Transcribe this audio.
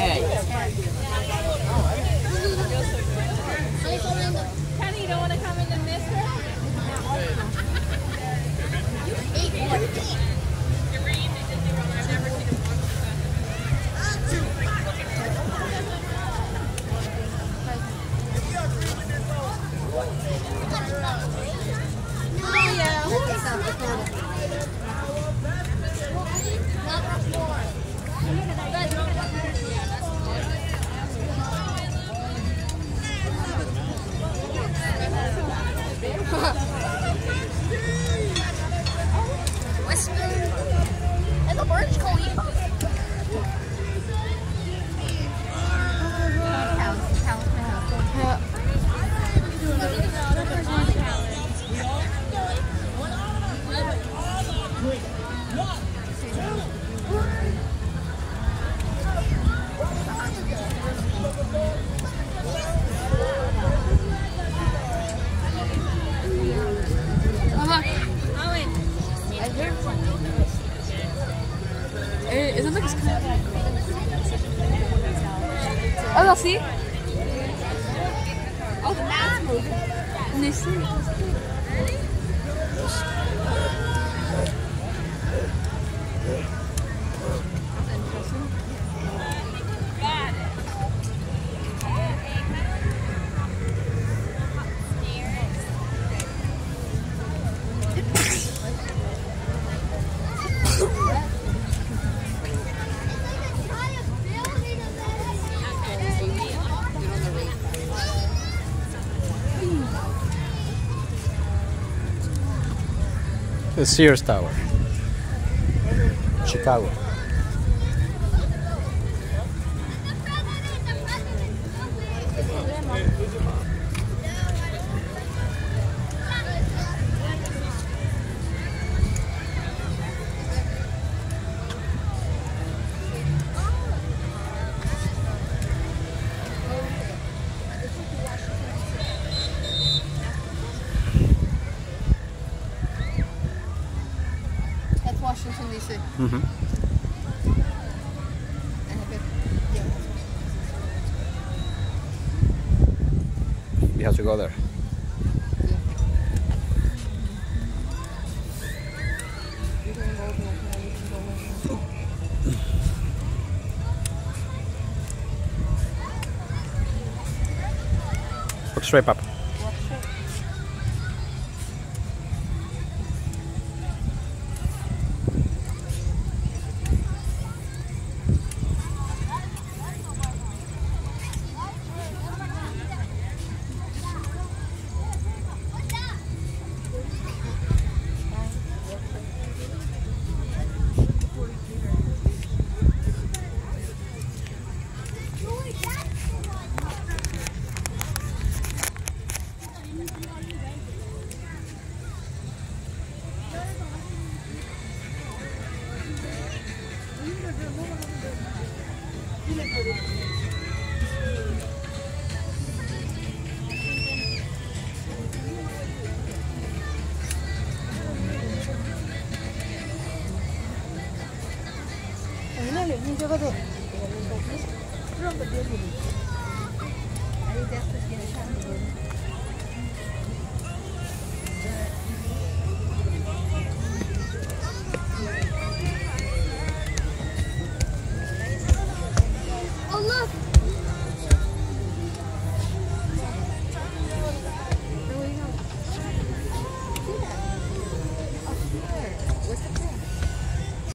Kenny, you don't want to come in and miss her? And the Burj Khalifa. It looks like it's kind of... Oh, you'll see? Oh, the map's moving. And they see. The Sears Tower, Chicago. Washington, D.C. Mm-hmm. You have to go there. Walk straight up. I think that's just gonna come.